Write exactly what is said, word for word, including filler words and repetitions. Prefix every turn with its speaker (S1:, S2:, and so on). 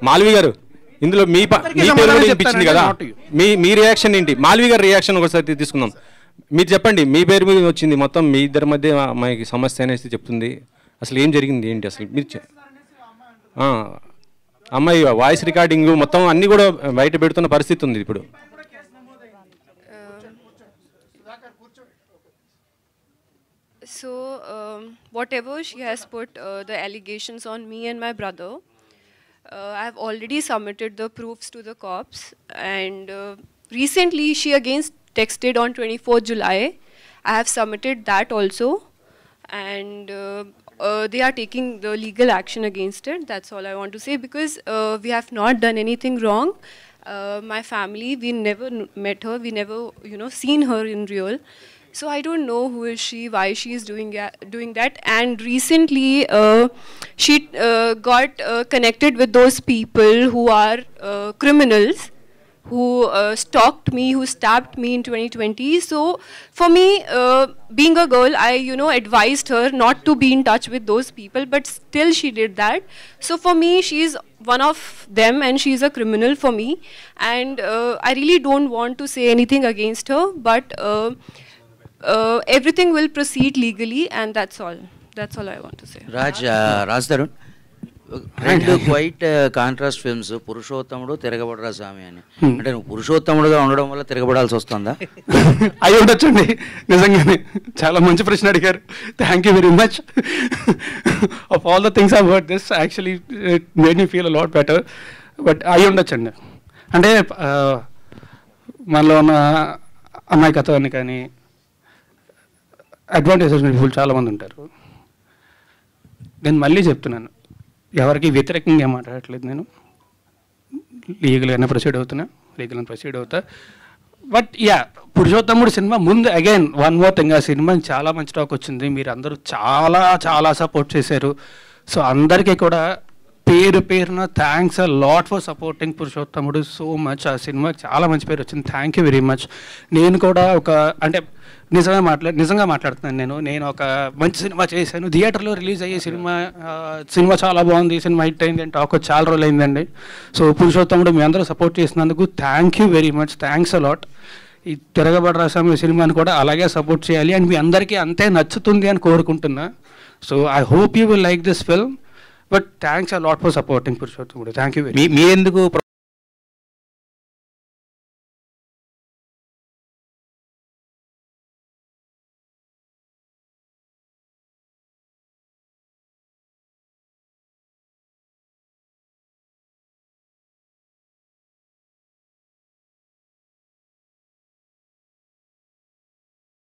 S1: మాల్వి గారు ఇందులో మీ మీ పేరు కూడా వినిపించింది కదా, మీ మీ రియాక్షన్ ఏంటి? మాల్వి గారి రియాక్షన్ ఒకసారి తీసుకుందాం. మీరు చెప్పండి, మీ పేరు మీద వచ్చింది మొత్తం మీ ఇద్దరి మధ్య అమ్మాయికి సమస్య అనేసి చెప్తుంది. అసలు ఏం జరిగింది ఏంటి అసలు? మీరు అమ్మాయి వాయిస్ రికార్డింగ్ మొత్తం అన్నీ కూడా బయట పెడుతున్న పరిస్థితి ఉంది ఇప్పుడు.
S2: So um, whatever she has put uh, the allegations on me and my brother, uh, I have already submitted the proofs to the cops, and uh, recently she again texted on twenty-fourth July. I have submitted that also, and uh, uh, they are taking the legal action against it. That's all I want to say, because uh, we have not done anything wrong. Uh, my family, we never met her, we never, you know, seen her in real. So I don't know who is she, why she is doing doing that. And recently, uh, she uh, got uh, connected with those people who are uh, criminals, who uh, stalked me, who stabbed me in twenty twenty. So for me, uh, being a girl, I you know advised her not to be in touch with those people, but still she did that. So for me, she is one of them, and she is a criminal for me. And uh, I really don't want to say anything against her, but. Uh, Uh, everything will proceed legally, and that's all. That's all I want to say.
S3: Raj, uh, Raj Tarun, రెండు quite contrast films, Purushothamudu, Tiragabadara స్వామి అని. అంటే నువ్వు పురుషోత్తముడుగా ఉండడం వల్ల తిరగబడాల్సి వస్తుందా?
S4: అయి ఉండొచ్చండి, నిజంగానే చాలా మంచి ప్రశ్న అడిగారు. Thank you very much. Of all the things I heard this actually it made me feel a lot better. But అయి ఉండొచ్చండి. అంటే మనలో ఉన్న అమాయకత్వాన్ని కానీ అడ్వాంటేజెస్ పీపుల్ చాలామంది ఉంటారు. నేను మళ్ళీ చెప్తున్నాను, ఎవరికి వ్యతిరేకంగా మాట్లాడట్లేదు. నేను లీగల్గానే ప్రొసీడ్ అవుతున్నా, లీగల్గా ప్రొసీడ్ అవుతా. బట్ యా, పురుషోత్తముడు సినిమా ముందు అగైన్ వన్ మోర్ థింగ్, ఆ సినిమా చాలా మంచి టాక్ వచ్చింది. మీరు అందరూ చాలా చాలా సపోర్ట్ చేశారు. సో అందరికీ కూడా పేరు పేరున thanks a lot for supporting Purushothamudu so much. ఆ సినిమాకి చాలా మంచి పేరు వచ్చింది. Thank you very much. నేను కూడా ఒక అంటే నిజంగా మాట్లా నిజంగా మాట్లాడుతున్నాను నేను నేను ఒక మంచి సినిమా చేశాను. థియేటర్లో రిలీజ్ అయ్యే సినిమా సినిమా చాలా బాగుంది, సినిమా హిట్ అయింది అని టాక్ చాలా రోజులు అయిందండి. సో పురుషోత్తముడు మీ అందరూ సపోర్ట్ చేసినందుకు thank you very much. Thanks a lot. ఈ తిరగబడరా స్వామి సినిమాని కూడా అలాగే సపోర్ట్ చేయాలి, అండ్ మీ అందరికీ అంతే నచ్చుతుంది అని కోరుకుంటున్నా. So I hope you will like this film. But thanks a lot for supporting Purushothamudu. Thank you very much.
S1: మీ ఎందుకు